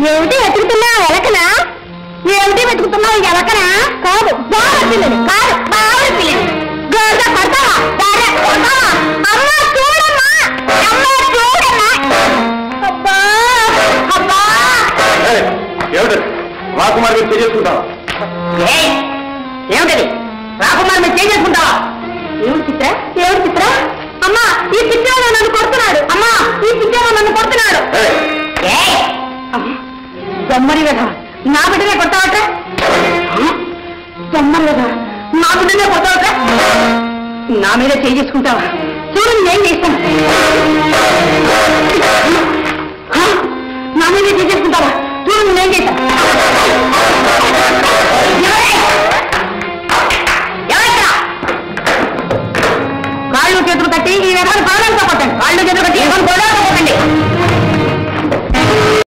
ఏమిటి వెతుకుతున్నావు ఎలకనా? ఏమిటి వెతుకుతున్నావు ఎలకనా? కాదు బావ పిల్లని, కాదు బావ పిల్లని. గోరుగా పడతావా? అమ్మ చూడమ్మా, అమ్మ చూడమ్మా. అబ్బా అబ్బా. ఏమిటి రాకుమార్ మీరు చేసుకుంటావా? ఏమిటది రాకుమార్ మీరు చేసుకుంటావా? ఏమిటి చిత్ర, ఏమిటి చిత్ర? అమ్మా ఈ చిత్రంలో నన్ను కొడుతున్నాడు. అమ్మా ఈ చిత్రంలో నన్ను కొడుతున్నాడు. బొమ్మరి కదా నా బిడ్డనే కొట్టావట. బొమ్మరి కదా నా బిడ్డనే కొట్టావట. నా మీద చేసుకుంటావా? చూడండి నేను చేస్తాను. నా మీద చేసుకుంటావా? చూడండి నేను చేస్తాను. కాళ్ళు చేతులు కట్టి ఈ విధానం ప్రాణంతో కొట్టండి. కాళ్ళు చేతులు కట్టి ఏమనుకోడా?